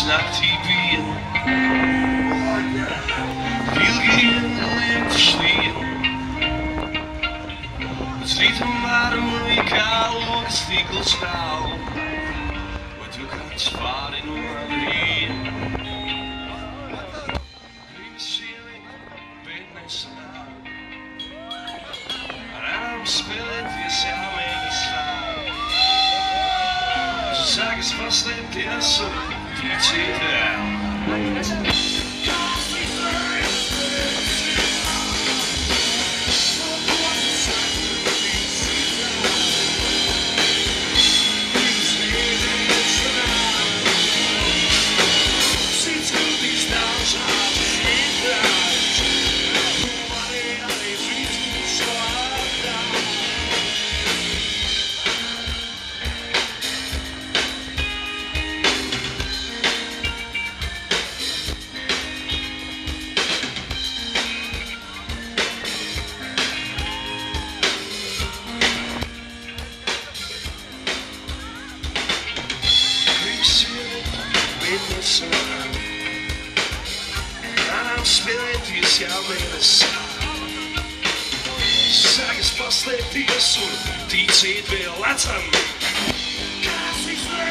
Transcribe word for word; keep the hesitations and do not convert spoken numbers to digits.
nachtí pil. Chvíľky len šli. S rytmom várový kálok stýkol spál. Poďukať spálinu a hrín. Prísieli pekné sná. Rám spele tie siameni sná. Zagas vasné tie sú tí cítel. Nám spěli ty sjavné sá. Zagas posledný sú tí cítve letem.